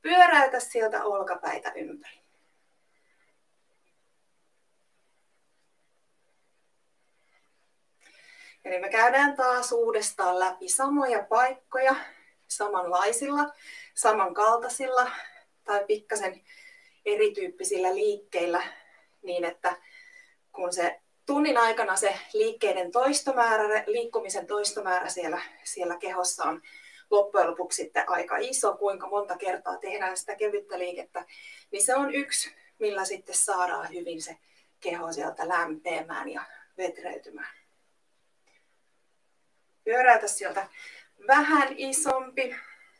Pyöräytä sieltä olkapäitä ympäri. Eli me käydään taas uudestaan läpi samoja paikkoja samanlaisilla, samankaltaisilla tai pikkasen erityyppisillä liikkeillä niin, että kun se tunnin aikana se liikkumisen toistomäärä siellä kehossa on loppujen lopuksi sitten aika iso, kuinka monta kertaa tehdään sitä kevyttä liikettä, niin se on yksi, millä sitten saadaan hyvin se keho sieltä lämpeämään ja vetreytymään. Pyöräytä sieltä vähän isompi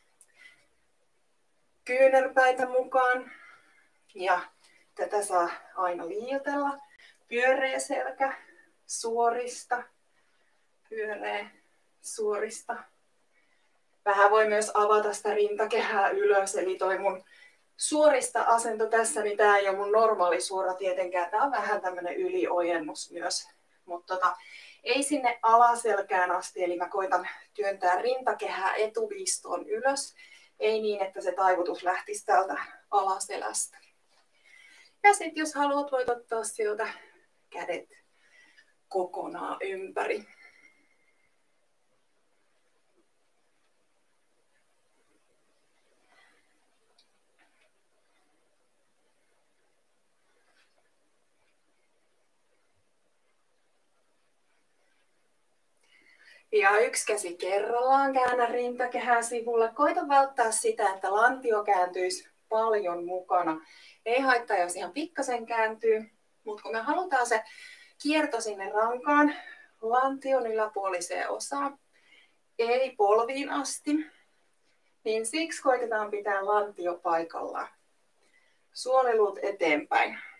kyynärpäitä mukaan ja tätä saa aina liioitella. Pyöreä selkä, suorista, pyöreä, suorista. Vähän voi myös avata sitä rintakehää ylös, eli toi mun suorista asento tässä, niin tää ei ole mun normaali suora tietenkään. Tää on vähän tämmönen yliojennus myös, mutta ei sinne alaselkään asti, eli mä koitan työntää rintakehää etuviistoon ylös. Ei niin, että se taivutus lähtisi täältä alaselästä. Ja sitten jos haluat, voit ottaa sieltä kädet kokonaan ympäri. Ja yksi käsi kerrallaan, käännä rintakehää sivulle. Koita välttää sitä, että lantio kääntyisi paljon mukana. Ei haittaa, jos ihan pikkasen kääntyy, mutta kun me halutaan se kierto sinne rankaan, lantion yläpuoliseen osaan, ei polviin asti, niin siksi koitetaan pitää lantio paikallaan. Suoliluut eteenpäin.